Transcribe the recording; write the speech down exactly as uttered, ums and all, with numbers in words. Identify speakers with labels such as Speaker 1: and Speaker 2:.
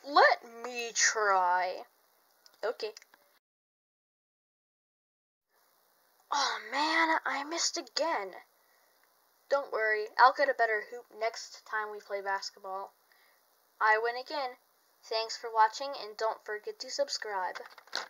Speaker 1: Let me try. Okay. Oh man, I missed again. Don't worry, I'll get a better hoop next time we play basketball. I win again. Thanks for watching and don't forget to subscribe.